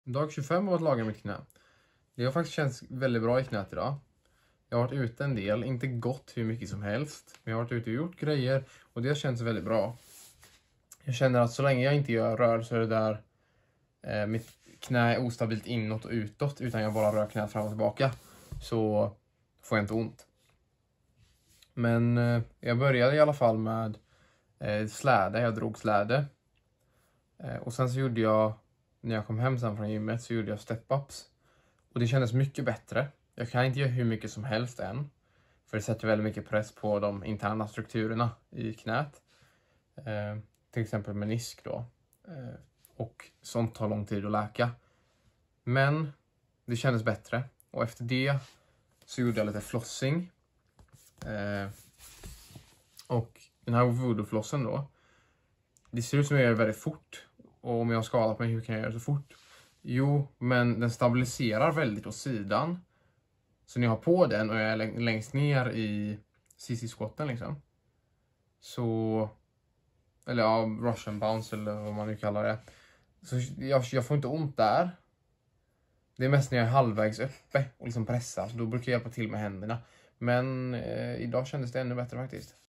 Dag 25 av att laga mitt knä. Det har faktiskt känts väldigt bra i knät idag. Jag har varit ute en del, inte gått hur mycket som helst. Men jag har varit ute och gjort grejer och det har känts väldigt bra. Jag känner att så länge jag inte gör rörelser där mitt knä är ostabilt inåt och utåt, utan jag bara rör knät fram och tillbaka, så får jag inte ont. Men jag började i alla fall med släde. Jag drog släde. Och sen så gjorde jag, när jag kom hem sen från gymmet, så gjorde jag step-ups. Och det kändes mycket bättre. Jag kan inte göra hur mycket som helst än. För det sätter väldigt mycket press på de interna strukturerna i knät. Till exempel menisk då. Och sånt tar lång tid att läka. Men det kändes bättre. Och efter det så gjorde jag lite flossing. Och den här voodoo-flossen då. Det ser ut som jag gör väldigt fort. Och om jag har skadat mig, hur kan jag göra så fort? Jo, men den stabiliserar väldigt åt sidan. Så när jag har på den och jag är längst ner i CC-squatten liksom. Så, eller ja, Russian bounce eller vad man nu kallar det. Så jag får inte ont där. Det är mest när jag är halvvägs uppe och liksom pressar. Så då brukar jag hjälpa till med händerna. Men idag kändes det ännu bättre faktiskt.